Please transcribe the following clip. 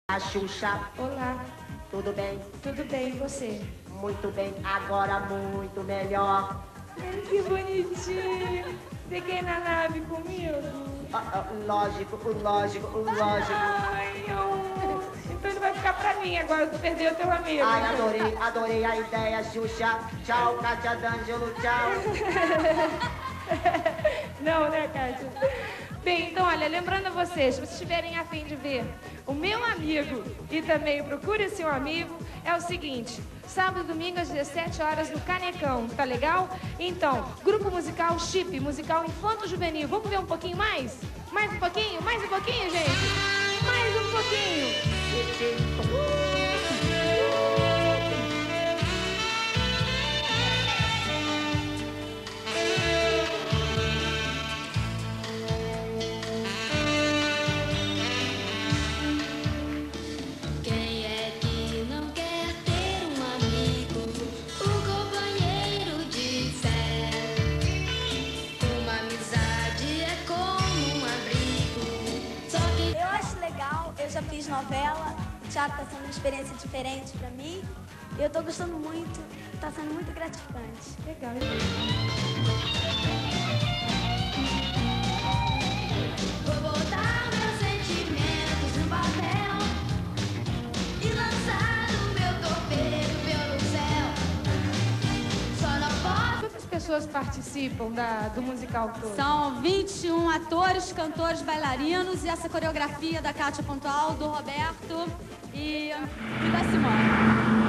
A Xuxa. Olá, Tudo bem? tudo bem, e você? Muito bem. Agora muito melhor. Ai, que bonitinho. Você quer ir na nave comigo? Lógico. Ai, então ele vai ficar pra mim agora, tu perdeu teu amigo. Ai, adorei a ideia, Xuxa. Tchau, Kátia D'Angelo, tchau. Não, né, Kátia? Bem, então, olha, lembrando a vocês, se vocês estiverem a fim de ver o meu amigo e também Procure Seu Amigo, é o seguinte, sábado e domingo às 17 horas no Canecão, tá legal? Então, grupo musical Chip, musical infanto-juvenil, vamos ver um pouquinho mais? Mais um pouquinho? Mais um pouquinho, gente? Mais um pouquinho! Quem é que não quer ter um amigo, um companheiro de fé? Uma amizade é como um abrigo. Só que Eu acho legal, eu já fiz novela, o teatro está sendo uma experiência diferente para mim. Eu estou gostando muito, está sendo muito gratificante. Legal. vou botar meus sentimentos no papel e lançar o meu torpedo pelo céu. Só não posso. Quantas pessoas participam do musical todo? São 21 atores, cantores, bailarinos e essa coreografia da Kátia Pontual, do Roberto e da Simone.